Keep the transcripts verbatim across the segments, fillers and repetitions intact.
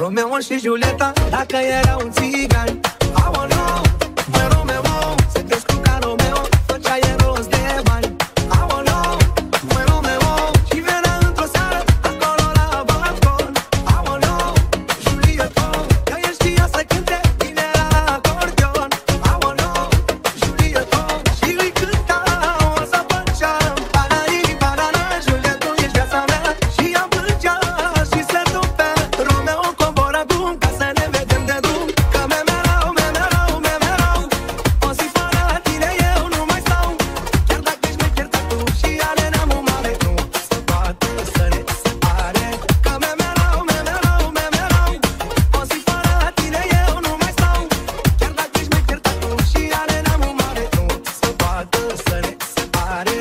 Romeo și Julieta, dacă erau un țigan. Aoleu, măi Romeo, se crezi ca Romeo, făceai rost de bani. Aoleu, măi Romeo, și venea într-o seară acolo la balcon. Aoleu, Julieta, că el știa să cânte bine la acordeon. Aoleu, Julieta, și îi cânta, o să făceam bananii, banana, Julieta, ești viața mea. Și ea plângea și se rupea. Romeo cobor acum ca să ne vedem de drum. Că memerau, memerau, memerau, o zi fără tine eu nu mai stau. Chiar dacă ești mecher tu și are neamul mare, nu se poate să ne separe. Că memerau, memerau, memerau, o zi fără tine eu nu mai stau. Chiar dacă ești mecher tu și are neamul mare, nu se poate să ne separe.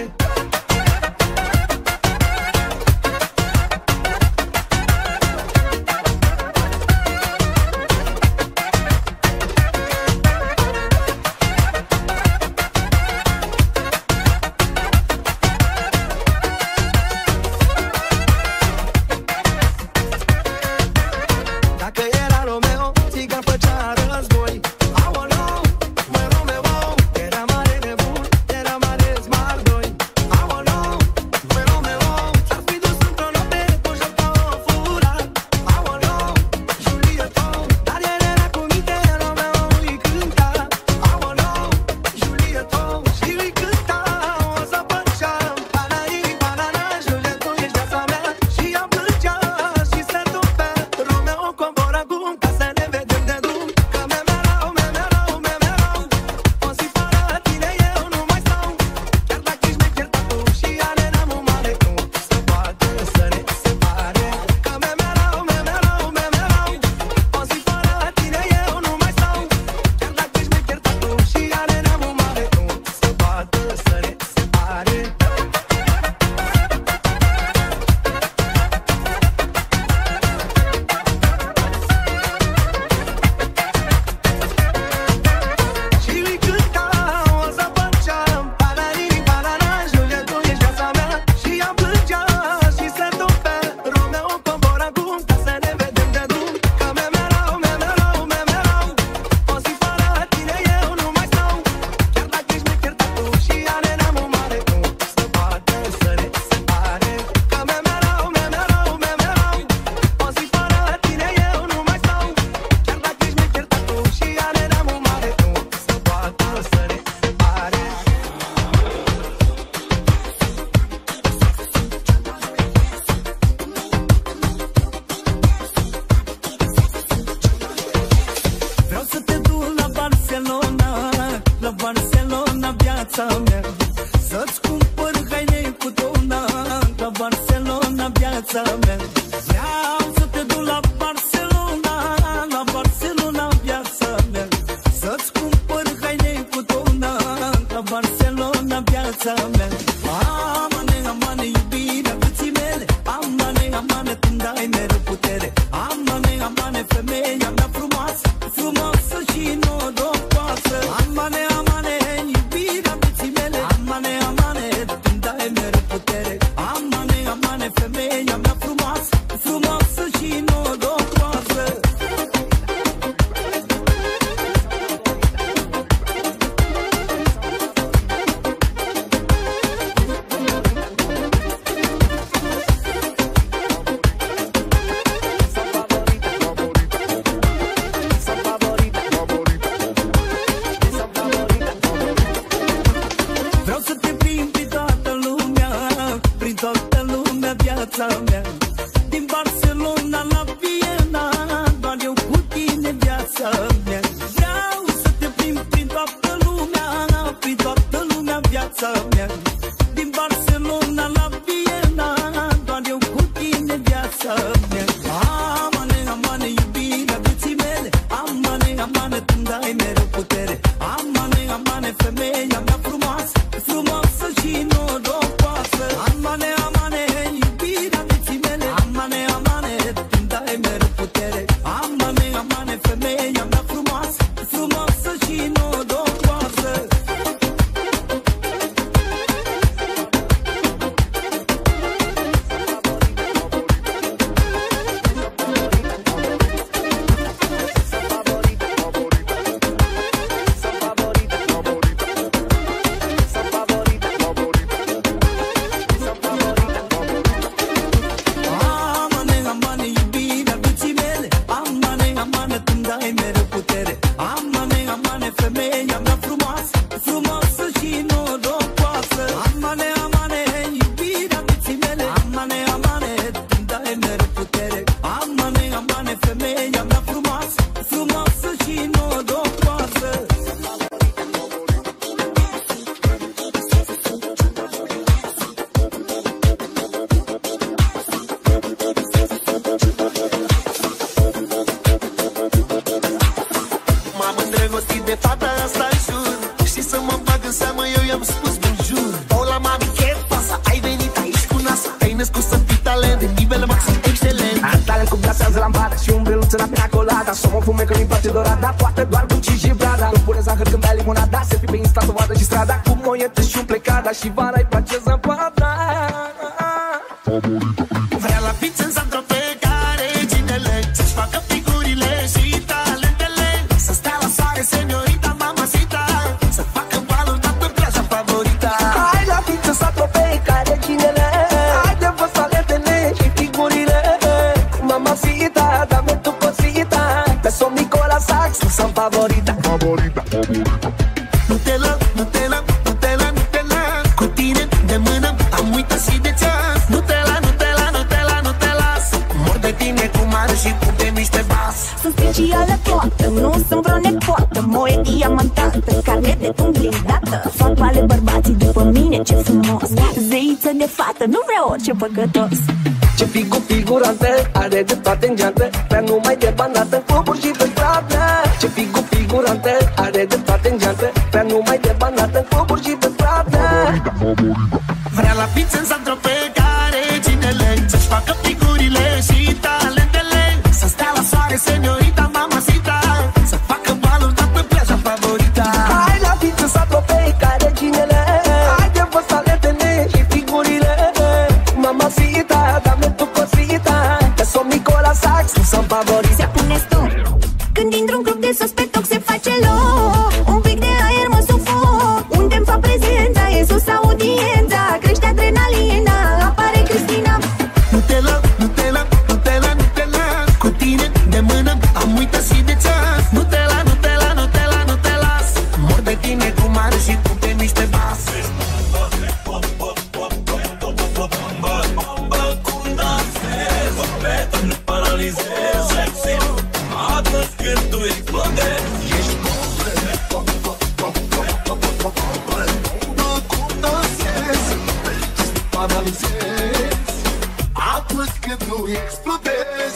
Dacă era Romeo, țigan făcea război. Aoleu, măi Romeo, era mare nebun, era mare smart doi. Aoleu, măi Romeo, s-ar fi dus într-o noapte cu joc pe o fură. Aoleu, Julieta, dar el era cu minte, Romeo îi cânta. Aoleu, Julieta, și îi cânta, o să făceam bananii, banana, Julieta, ești viața mea. Și ea plângea și se rupea. Romeo cobor acum ca să ne vedem de drum. Că memerau, memerau, memerau, o zi fără tine eu nu mai stau. Chiar dacă ești mecher tu și are neamul mare, nu se poate să ne separe. Că memerau, memerau, memerau, o zi fără tine eu nu mai stau. Chiar dacă ești mecher tu și are neamul mare, nu se poate să ne separe. Și îi cânta, o să făceam bananii, banana, Julieta, ești viața mea. Și ea plângea și se rupea. Romeo cobor acum ca să ne vedem de drum. Că memerau, memerau, memerau, o zi fără tine eu nu mai stau. Chiar dacă ești mecher tu și are neamul mare, nu se poate să ne separe. Că memerau, memerau, memerau, o zi fără tine eu nu mai stau. Chiar dacă ești mecher tu și are neamul mare, nu se poate să ne separe. Vreau să te duc la Barcelona, la Barcelona, viața mea. Să-ți cumpăr haine cu tona, la Barcelona, viața mea. Vreau să te duc la Barcelona, la Barcelona, viața mea. Să-ți cumpăr haine cu tona, la Barcelona, viața mea. Amane, amane, iubirea vieții mele, amane, amane, tu-mi dai mereu putere. Amane, amane, femeia mea frumoasă, frumoasă și norocoasă. Amane, amane, iubirea vieții mele. îndrăgostit de fata asta, jur. Și să mă bag în seamă, eu i-am spus bonjour. Hola mami, ce pasa? Ai venit aici cu NASA. Te-ai născut să fii talent de nivel maxim excelent. Am talent cu glasează lampada și un breluț în la pina colada. Să mă fume că nu-i place dorada, poate doar Gucci și Prada. Nu pune zahăr când bea limonada, se fi pe Insta să vadă și strada. Cu moiete și un plecada și vara-i place zăpada. Vrea la pizza în Saint-Tropez, care reginele să-și facă figurile și talentele. Să stea la soare, seniorita, mamacita, să facă baluri toată plaja favorita. Hai la pizza în Saint-Tropez, care reginele, hai de văd talentele și figurile. Mamacita, dame tu cosita, pe somn Nicola Sax, tu sunt favorita. Favorita, favorita. Nutella, Nutella, Nutella, Nutella, cu tine de mână am uitat și de ceas. Nutella, Nutella, Nutella, Nutella, mor de tine cu mare și cu de niște bas. Sunt specială toată, nu sunt vreo nepoată. Moe diamantată, carne de tung blindată. Fac pale bărbații după mine, ce frumos. Zeiță de fată, nu vreau orice păcătos. Ce figu figurante, are de toate în geantă, prea numai de bandată în cluburi și pe stradă. Ce figu figurante, are de toate în geantă, prea numai de bandată în cluburi și pe stradă. Vrea la pizza în Saint-Tropez, care reginele să-și facă figurile și talentele. Să stea la soare, seniorita, mamacita, să facă baluri toată plaja favorita. Hai la pizza în Saint-Tropez, care reginele, hai de văd talentele și figurile. Mamacita, dame tu cosita, că som Nicola Sax, nu sunt favorit. Se pune stop când dintr-un club de suspectoc se face loc. Un pic de aer mă sufoc, unde-mi fac prezența, e sus audiența, crește adrenalina, apare Cristina. Nutella, Nutella, Nutella, Nutella, cu tine de mână am uitat și de ceas. Nutella, Nutella, Nutella, Nutella, mor de tine cu mare și cu de niște bas. Atunci când tu explodezi, ești bombe, bombe, bombe, bombe, bombe. Cum dansezi, te paralizezi. Atunci când tu explodezi.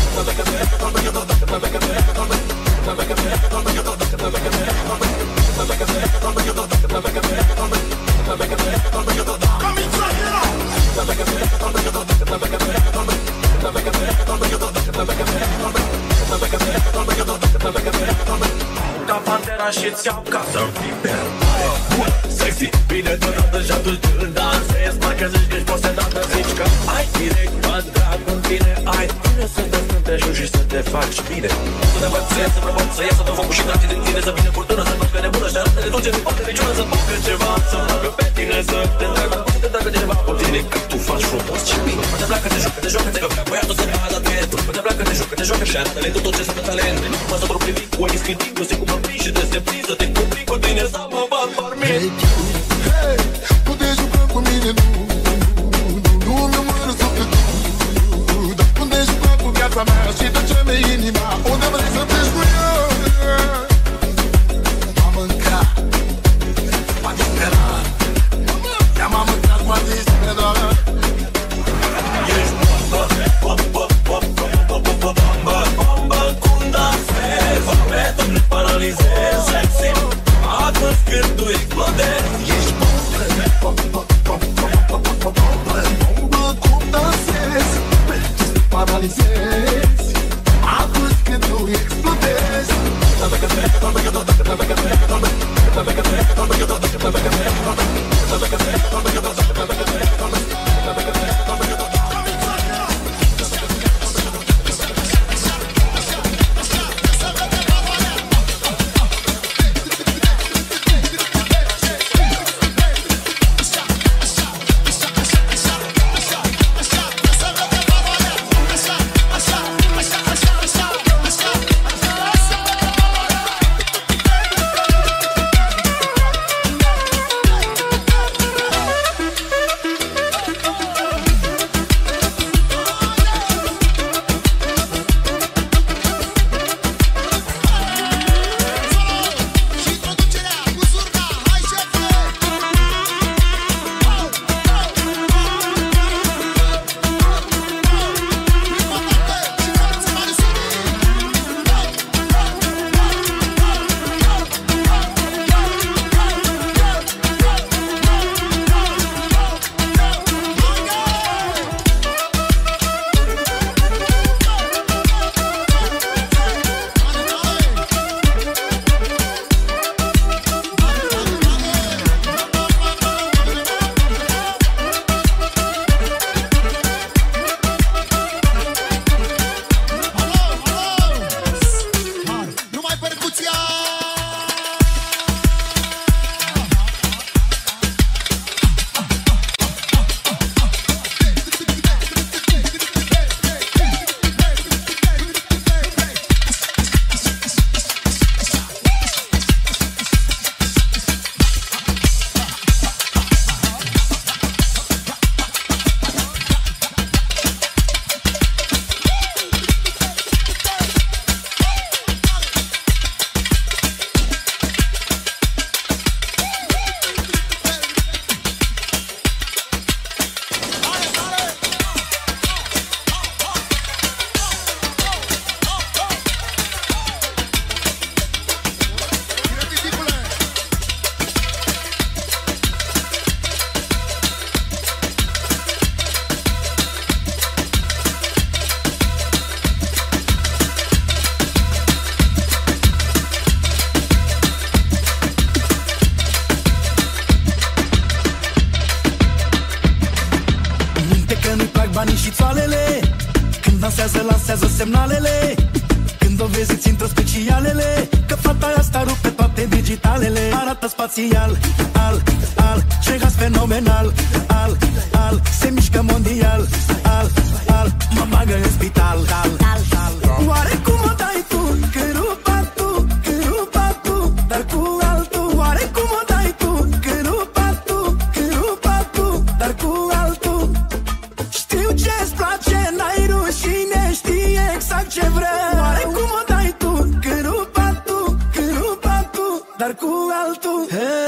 Ca Pantera și-ți iau ca să piper. Sexy, bine donată și atunci când dansezi, parcă zici că ești posedată, zici că ai direct pătrat cu tine. Ai tine să te stând pe jos și să te faci bine. Să te învățezi, să prăvăd, să iasă tot focul și dragii din tine, să vină furtună, să văd că nebună și arată de dulce, nu poate niciuna să facă ceva, să facă pe tine, să te tragă, poate te tragă cineva pe tine, că tu faci frumos și bine. Poate pleacă, te joacă, te joacă, te joacă, băiatul se baza dreptul. Poate pleacă, te joacă, te joacă și arată-le tot ce sunt talent. Nu mă să privi cu ochii scântind, nu știu cum mă prind și te se prind, să te cuprind cu tine, să mă bat parmin. Hey, puteți juca cu mine, nu, nu, nu mi omoră sufletul. Dar puteți juca cu viața mea și tăceme inima, unde vrei să pleci cu eu. M-am mâncat, m-a disperat, ea m-a mâncat, m-a disperat. Ești bombă, bombă, bombă, bombă, bombă, bombă, cum dansezi, foametul ne paralizezi, sexy, atunci când tu explodezi. mondialele, că fata asta rupe toate digitalele. Arată spațial, al, al, ce gaz fenomenal, al, al, se mișcă mondial, al, al, mă bagă în spital, al, al, al. Oare cum o dai tu, că rupa tu, că rupa tu, dar cu altul? Oare cum o dai tu, că rupa tu, că rupa tu, dar cu altul? Știu ce-ți place, n-ai rușine, știi exact ce vreau. Oare cum o dai tu, că rupa tu, că rupa tu, dar cu altul? Hey.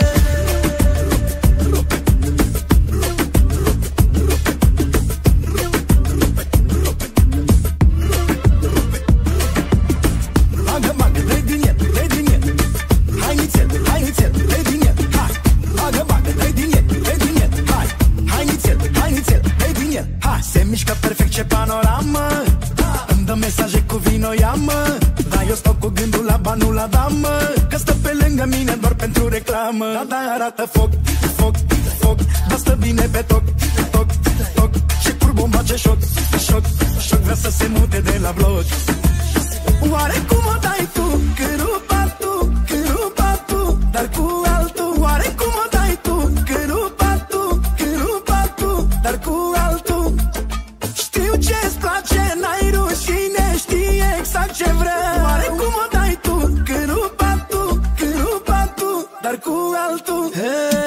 Se mișcă perfect, ce panoramă, îmi dă mesaje cu vino, ia-mă. Dar eu stau cu gândul la banul la damă, că stă pe lângă mine doar pentru reclamă. Da, da, arată foc, foc, foc, dar stă bine pe toc, toc, toc. Ce curbomba, ce șoc, șoc, șoc, vrea să se mute de la bloc. Oare cum o dai tu, că rupa tu, că rupa tu, dar cu altul? Oare cum o dai tu, că rupa tu, că rupa tu, dar cu altul? Știu ce-ți place, n-ai rușine, știi exact ce vreau. Oare cum o dai tu, că rupa tu, că rupa tu, dar cu altul? Hey.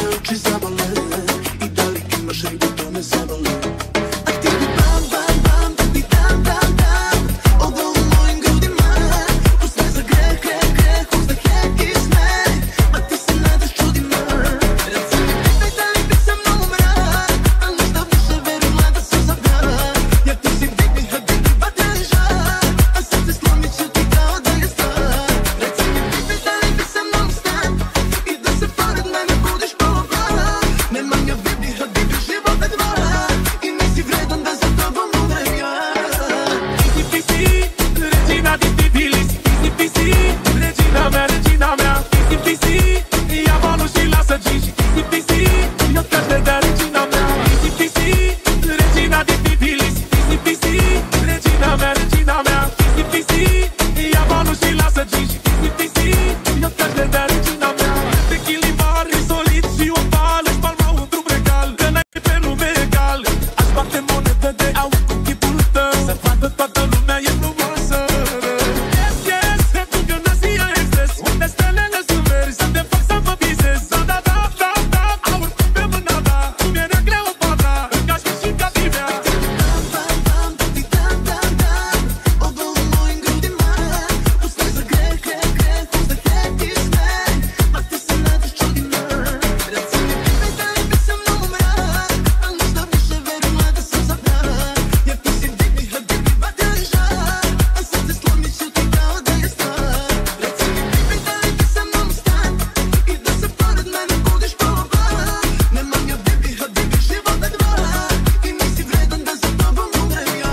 oči zabole i da li imaš ribu, to me zabole. A ti bi bam, bam, bam, da bi dam, dam, dam ovo u mojim grudima, uzme za greh, greh, greh, uzme hek iz mene, a ti se nadaš čudima. Reci mi pitaj da li bi sa mnom umra, al ništa više verujem da sam zabran, jer ti si digni, habibi, vateni žar, a sad se slomit ću ti kao da je stvar. Reci mi pitaj da li bi sa mnom stan i da se pored mene budiš polovan. Nemam ja vidi, habibi, život je dva i nisi vredan da za tobom umrem ja. Easy peasy, regina di Tbilisi. Easy peasy, regina mea, regina mea. Easy peasy, ia valul și lasă Gigi. Easy peasy, eu te-aș vedea regina mea. Easy peasy, regina di Tbilisi. Easy peasy, regina mea, regina mea. Easy peasy, ia valul și lasă Gigi. Easy peasy, eu te-aș vedea regina mea. Pe chilibar, e solid și o pală, spalma un drum regal, că n-ai pe lume egal. Aș bate monedă de aur cu chipul tău, să vadă toată lumea e frumoasă. Yes, yes, pentru că Asia exces, unde stelele sunt verzi, să te fac să mă visez. Da, da, da, da, da, aur pe mâna ta, cum era Cleopatra, în Cașmir și Cativea. Bam, bam, da bi dam, dam, dam ovo u mojim grudima, uzme za greh, greh, greh, uzme hek iz mene, a ti se nadaš čudima. Reci mi pitaj da li bi sa mnom umra, al ništa više verujem da sam zabran, jer ti si digni, habibi, vateni žar, a sad se slomit ću ti kao da je stvar. Reci mi pitaj da li bi sa mnom stan i da se pored mene budiš polovan. Nemam ja vidi, habibi, život je dva i nisi vredan da za tobom umrem ja.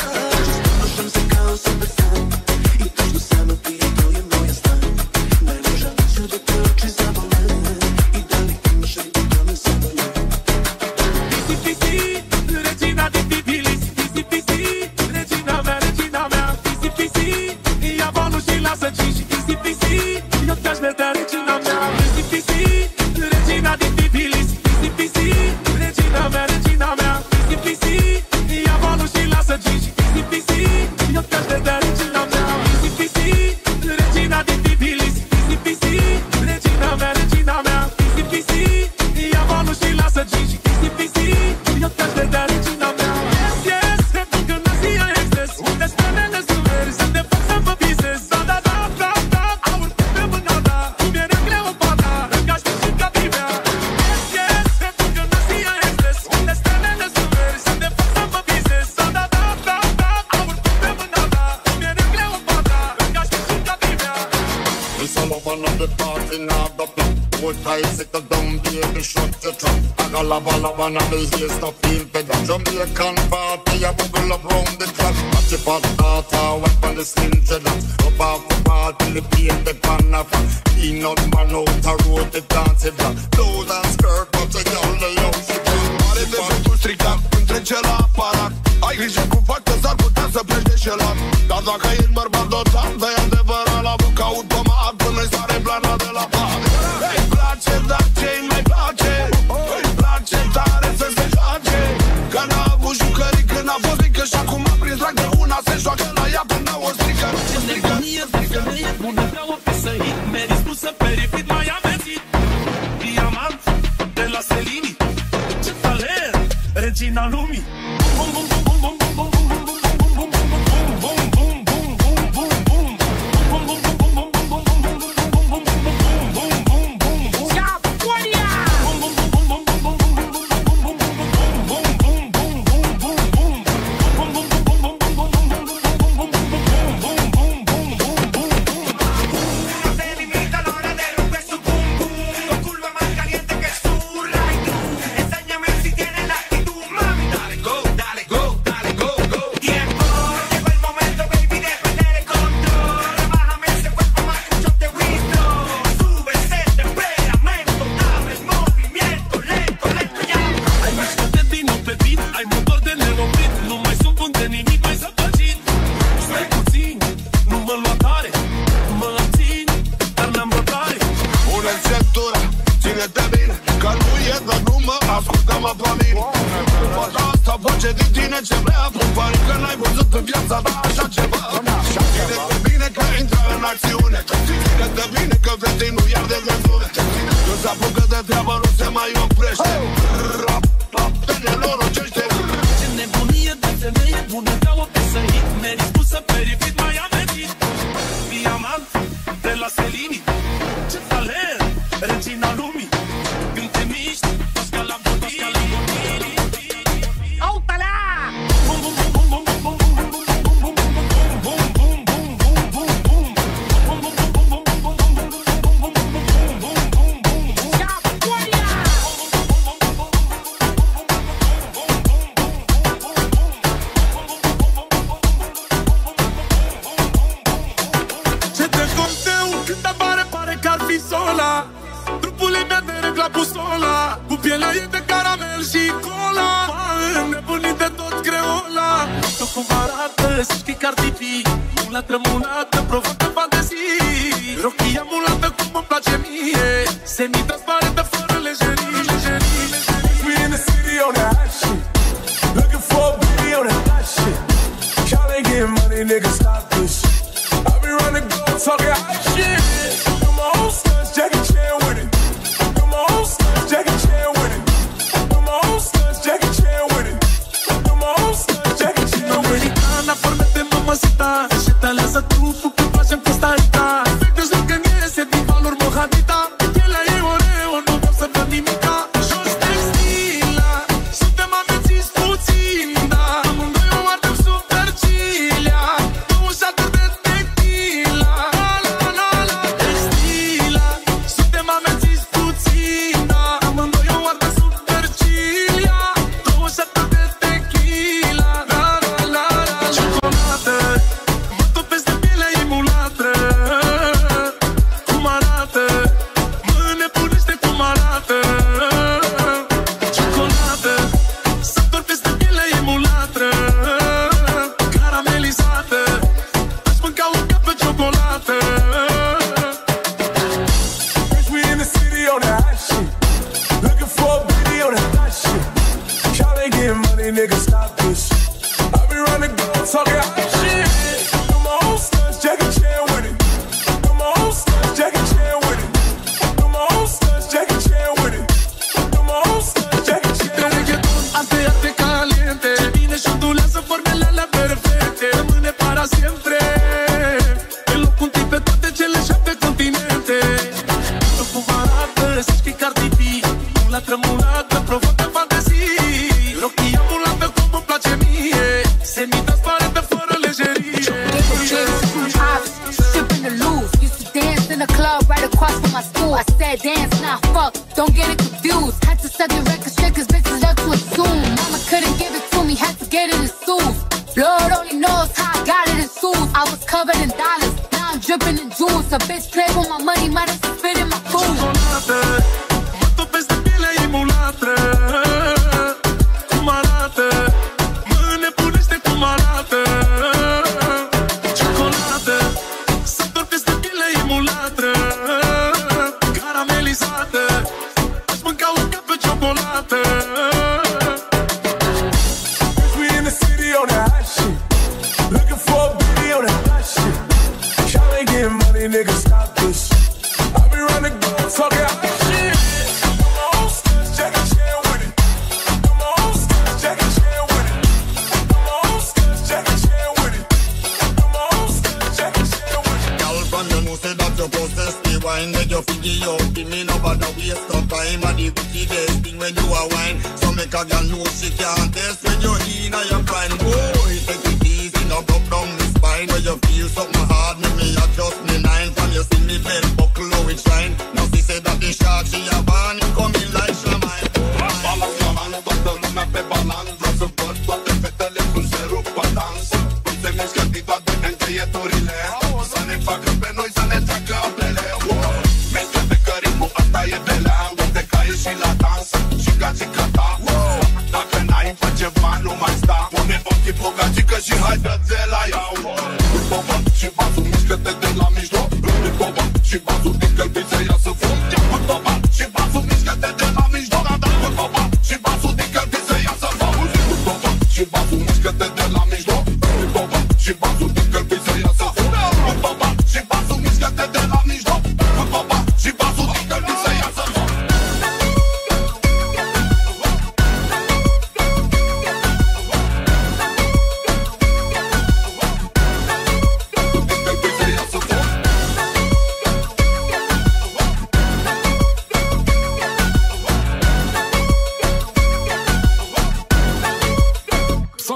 Često se kao super san i tužno samo ti je, to je moja stan. Najluža ću da te oči zabole i da li imaš ribu, to me zabole. Easy peasy, regina di Tbilisi. Easy peasy, regina mea, regina mea. Easy peasy, ia valul și lasă Gigi. Easy peasy, eu te-aș vedea regina mea. Easy peasy, regina di Tbilisi. Easy peasy, regina mea, regina mea. Easy peasy, ia valul și lasă Gigi. Easy peasy, eu te-aș vedea regina mea. Easy peasy, regina di Tbilisi. Easy peasy, regina mea, regina mea. Easy peasy, ia valul și lasă Gigi. Easy peasy, eu te-aș vedea regina mea. Yes, yes, pentru că Asia exces, unde stelele sunt verzi, să te fac să mă visez. Da, da, da, da, da, aur pe mâna ta, cum era Cleopatra, în Cașmir și Cativea. Yes, yes, pentru că Asia exces, unde stelele sunt verzi, să te fac să mă visez. Da, da, da, da, da, aur pe mâna ta, cum era Cleopatra, în Cașmir și Cativea. It's all over on the party now, the plan. Put tight, settle down, baby, shut your trap. I got lava, lava, now me here stop feel better. Jamaican party, I bubble up round the clock. Watch your fat data, wipe on the skin cheddar. Up off the party, the pain, the pan of peanut man out the road, the dance it back. Clothes and skirt, but the girl, the young shit. Mare defectul stricat, întrece la aparat. Ai grijă cum fac că s-ar putea să pleci deșelat. Dar dacă ești bărbat dotat, dă-i adevărat la boca automat până-i sare plana de la pat. Îi place, dar ce-i mai place? Îi place tare să se joace, că n-a avut jucării când a fost mică și acum a prins drag de una, se joacă la ea până o strică. Ce nebunie, frică, e bună, vreau o pisă hit. Meriți tu să perifit, mai amețit. Diamant de la Selini, ce talent, regina lumii. Bum, bum, bum, bum, bum, bum, bum, bum, bum, bum, bum, bum, bum, bum, bum, bum, bum, bum, bum. Bum, bum, bum, bum, bum, bum, bum, bum, bum, bum, bum, bum, bum, bum, bum, bum. Japonia! Bum, bum, bum, bum, bum, bum, bum, bum, bum, bum, bum, bum, bum, bum, bum, bum, bum, bum. Bum, bum, bum, bum, bum, bum, bum, bum, bum, bum, bum, bum, bum, bum, bum, bum, bum. No se limita a la hora de romper su pum pum, con curva más caliente que zurra y tú. Enséñame si tienes la actitud, mami. Dale go, dale go, dale go, mă pe mine. Fata asta face din tine ce vrea. Pare că n-ai văzut în viața ta așa ceva. Ține de bine că intră în acțiune. Ține de bine că vrei nu iar de vânzune. Când se apucă de treabă nu se mai oprește. Rap, rap, te nenorocește. Ce nebunie de femeie bună ca o piesă hit. Meriți pusă pe repeat, mai amerit. Diamant de la Selini. Ce talent, regina lumii. Când te miști, Pascal la Bodini. Auta-la! Bum, bum, bum, bum, bum, bum, bum, bum, bum, bum, bum, bum, bum, bum, bum, bum. Bum, bum, bum, bum, bum, bum, bum, bum, bum, bum, bum, bum, bum, bum. Japonia! Ce te conteu când apare, pare că ar fi sola. Trupul e mea de regla busola. Cu pielea e de caramel și cola. M-a înnebunit de tot creola. Tu cum arată, să știi că ar fi mulată, mulată, provocă fantezii. Rochia mulată cum îmi place mie. Semi-transparentă fără lejerii, lejerii, lejerii. We in the city on that hot shit. Looking for a beauty on that hot shit. Y'all ain't getting money, nigga, stop this shit. I be running go talking hot shit. Do my own stunts, Jackie Chan with it. Do my own stunts, Jackie Chan with it. Do my own stunts, Jackie Chan with it. Do my own stunts, Jackie Chan with it. Americana, formete mamacita. Și te aleasă trupul când facem festaita. Efectul de când iese din valori mohabita. Pielea e oreo, nu vreau să văd nimica. Jos textila, suntem amețiți puțin, da. Amândoi o ardem sub Vergilia. Două șaturi de tequila. La la la la, textila, suntem amețiți puțin, da. Amândoi o ardem sub Vergilia. Două șaturi de tequila. La la la la, ciocolată, mă topesc de pielea ei mulatră. Cum arată, mă nebunește cum arată. Ciocolată, să topesc de pielea ei mulatră. Caramelizată, aș mânca un cap pe ciocolată. Bitch, we in the city on that hot shit. Looking for a beauty on that hot shit. Y'all ain't getting money, nigga, stop this shit. I be running go talking hot shit. Do my own stunts, Jackie Chan with it. Do my own stunts, Jackie Chan with it. Do my own stunts, Jackie Chan with it. Do my own stunts, Jackie Chan De with it. reggaeton, arte, arte caliente. Ce vine și ondulează formele alea perfecte. Rămâne para siempre. Pe locul întâi pe toate cele șapte continente. Tu cum arată, să știi că ar fi mulată, mulată, provocă fantezii. Rochia mulată cum îmi place mie. Semi-transparentă fără lejerie. Shipping the loose. Used to dance in the club right across from my school. I said dance, nah, fuck, don't get it confused. Had to suck the record straight cause bitches love to assume. Mama couldn't give it to me, had to get it in Suits. Lord only knows how I got it in Suits. I was covered in dollars, now I'm dripping in jewels. A bitch play with my money, might as well spit in my food. Ciocolată, mă topesc de pielea ei mulatră. Cum arată, mă nebunește cum arată. Ciocolată, să topesc de pielea ei mulatră. Caramelizată, aș mânca un cap pe ciocolată. Bitch, we in the city on that hot shit. Looking for a beauty on that hot shit. Y'all ain't getting money, nigga, stop this shit. I be running go talking hot shit. Do my own stunts, Jackie Chan with it. Do my own stunts, Jackie Chan with it. Do my own stunts, Jackie Chan with it. Do my own stunts, Jackie Chan with it. Girl, from you know say that you possess the wine. Make your figure out, give me no bother waste of time. And the wickedest thing when you are wine. So make a girl know she can't test when you're in or you're crying. Boy, take it easy, now go down the spine. Where you feel something hard, make me adjust me nine. From you see me belt buckle, how it shine. Now she say that the shark, she a born, it coming like shaman. Balans la mano, toată lumea pe balans. Vreau să văd toate fetele cum se rup pe dans. Cum se mișcă diva de încheieturile. Să ne facă pe noi, să ne treacă aplele. Merge pe că ritmul ăsta e de lea. Unde caie și la dans și gagica ta. Dacă n-ai face ceva, nu mai sta. Pune ochii pe gagică și hai dă-ți la ea. După văd și bazul, mișcă-te de la mijloc. După văd și bazul, din călbiță ia să fum. După văd și bazul, mișcă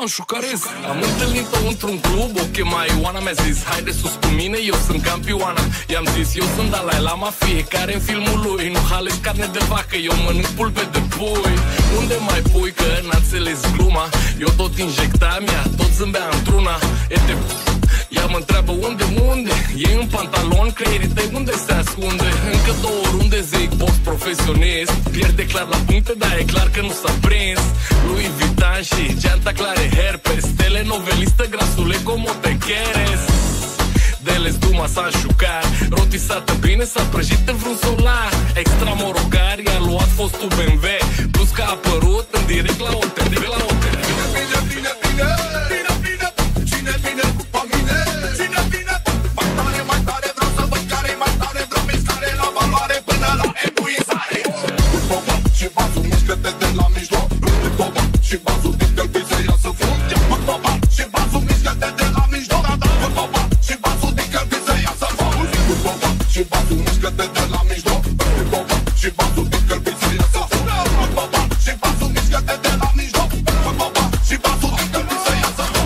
am șucarez. Am întâlnit-o într-un club, o chema Ioana. Mi-a zis, haide sus cu mine, eu sunt campioana. I-am zis, eu sunt Dalai Lama, fiecare în filmul lui. Nu halez carne de vacă, eu mănânc pulpe de pui. Unde mai pui că n-a înțeles gluma? Eu tot injectam, ea tot zâmbea într-una. E te... Ea mă întreabă unde, unde? E în pantalon, creierii tăi unde se ascunde? Încă două runde, zic, box profesionist. Pierde clar la puncte, dar e clar că nu s-a prins. Louis Vuitton și geanta clare herpes. Telenovelistă, grasule, como te quieres. Deles duma s-a șucat, rotisată bine, s-a prăjit în vreun solar. Extra morocar, i-a luat fostul B M W. Plus că a apărut în direct la hotel, direct la hotel. Bine, bine, bine, bine, bine, bine. Cine vine după mine? Cine vine? Mai tare, mai tare, vreau să văd care mai tare. Vreau mișcare la valoare până la epuizare. După bă, și vasul, mișcă-te de la mijloc. După bă, și vasul, din să ia să fund. După bă, și vasul, mișcă-te de la mijloc. După bă, și vasul, din să ia să fund. După bă, și vasul, mișcă-te de la mijloc. După bă, și vasul, din să ia să fund. După bă, și vasul, mișcă-te de la mijloc. După bă, și vasul, din să ia să fund.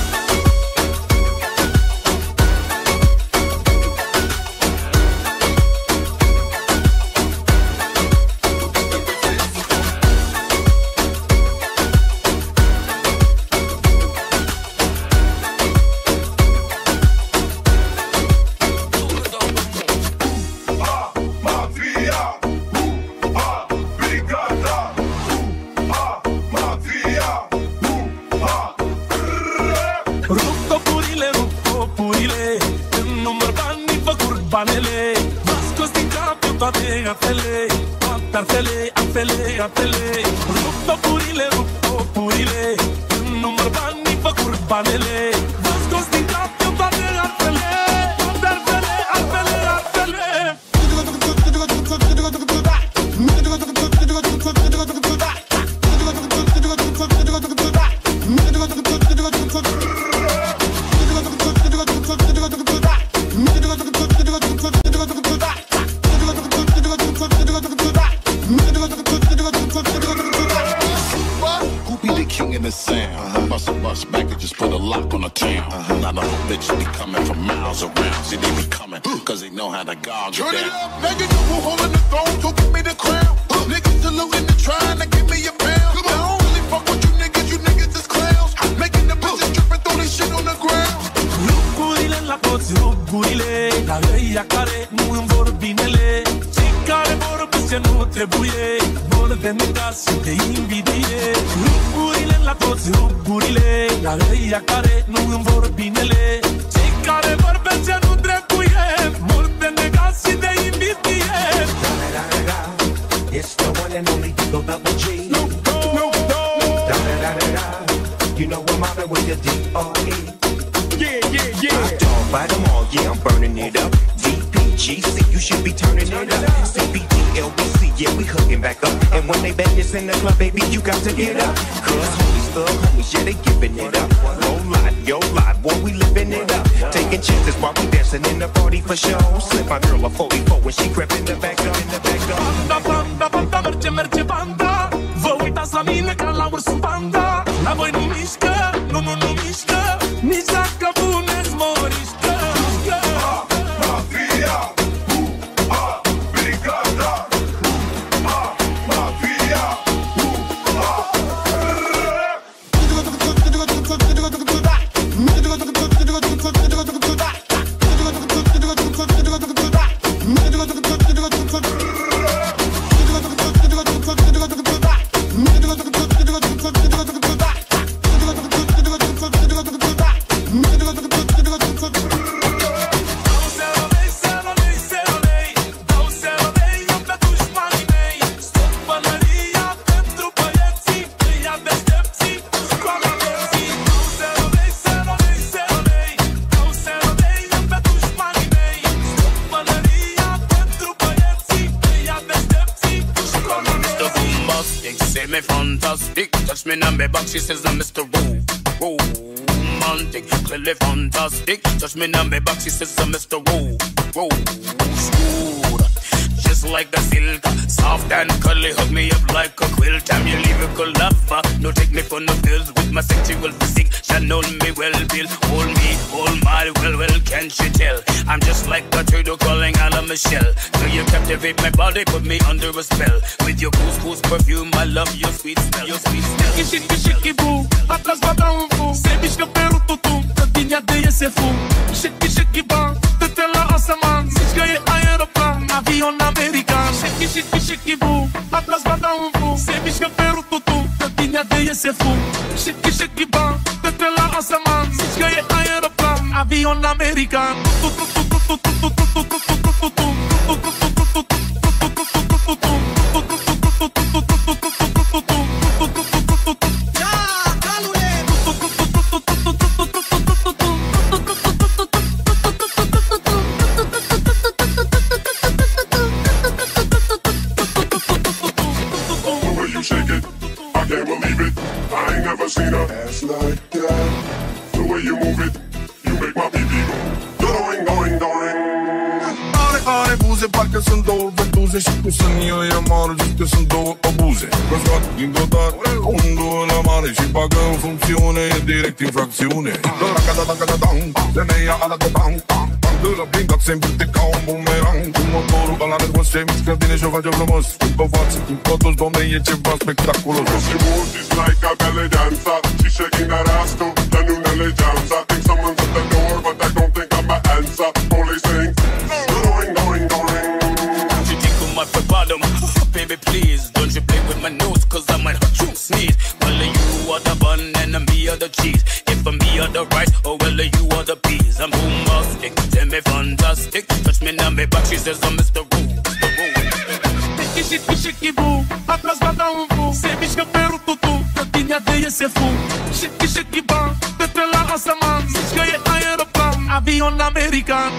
Rup topurile, rup topurile, în număr banii fă curg banele. V-a scos din cap eu toate artele, toate artele, artele, artele. Rup topurile, rup topurile, în număr banii fă curg banele. V-a scos din cap eu toate artele, toate artele, artele, artele. Who be the king of the sound? Bust a bus back and just put a lock on the town. Now the whole bitches be coming from miles around. See, they be coming, cause they know how to gouge it down. Turn it up, now you know who holding the throne, so give me the crown. Niggas saluting and trying to give me a pound. I don't really fuck with you niggas, you niggas is clowns. Making the bitches trip and throw this shit on the ground. Lucrurile la toți, lucrurile, dar ăia care nu îmi vor binele. Cei care vorbesc ce nu trebuie, vor de necaz și de invidie. Lucrurile la toți, lucrurile, dar ăia care nu îmi vor binele. Cei care vorbesc ce nu trebuie, vor de necaz și de invidie. It's the one and only Eagle Double G. No, no, no, no. Da da da da da. You know I'm mobbing with the D R E. Yeah, yeah, yeah. I dog by them all, yeah, I'm burning it up. D P G C, you should be turning it up. C B D L B C, yeah, we hooking back up. And when they bang this in the club, baby, you got to get up. Cause homies, thug homies, yeah, they giving it up. Whole lot, yo lot, boy, we living it up. Taking chances while we dancing in the party for show. Slip my girl a forty-four when she crept in the back door, in the back door. Banda, banda, banda, merge, merge, banda. Vă uitați la mine ca la ursul panda. La voi nu mișcă, nu, nu, nu mișcă. Nici dacă puneți morișcă. Mafia, uh, brigada, uh, mafia, me fantastic. Touch me on my back, she says I'm Mister Ro Romantic, clearly fantastic. Touch me on my back, she says I'm Mister Ro Ro Smooth, just like the silk, soft and curly. Hug me up like a quilt. I'm your lyrical lover. No take me for no pills with my sexual physique shall know me well, Bill. Hold me, hold my well, well, can't you tell? I'm just like a turtle crawling out of my shell. So you captivate my body, put me under a spell. With your couscous perfume, I love your sweet smell. Your sweet smell. Chique, chique, boo, atrás vai dar um voo. Se bicho pelo tutum, tadinha de esse fum. Chique, chique, bom, tete la asaman. Ziska je aeroplan, avion amerikan. Chique, chique, chique, boo, atrás vai dar um voo. Se bicho pelo tutum, tadinha de esse fum. Chique, chique, bom, tete la asaman. Ziska je aeroplan, avion amerikan. Seen a ass like that. The way you move it, you make my baby go going, going, going. Are, are buze, parcă sunt două ventuze. Și cum sunt eu e mare, juste sunt două abuze. Că scot din dotar, unul la mare. Și bagă în funcțiune, e direct infracțiune. Da-da-da-da-da-da-dam, femeia ala de bam, bam, bam. De la blindat se împute ca un bumerang. Cu motorul ăla nervos se mișcă bine și o face frumos. Când pe față, cu totuși, doamne, e ceva spectaculos. She moves, she's like a belly dancer. She's shaking that ass to the new Nelly Jams. I think someone's at the door, but I don't think I'm an answer. Police saying, going, going, going. She tickle my foot bottom. Baby, please, don't you play with my nose, cause I might hurt you sneeze. Well, you are the bun and me are the cheese. If I'm me are the rice, oh well, you are the peas. I'm bombastic, tell me fantastic. Touch me now, me back, she says I'm Mister Roo, Mister Roo. Chique, chique, boo, atrás vai dar um voo. Se bicho pelo tutum, tadinha de esse fum. Chique, chique, bom, tete la asaman. Ziska je aeroplan, avion amerikan.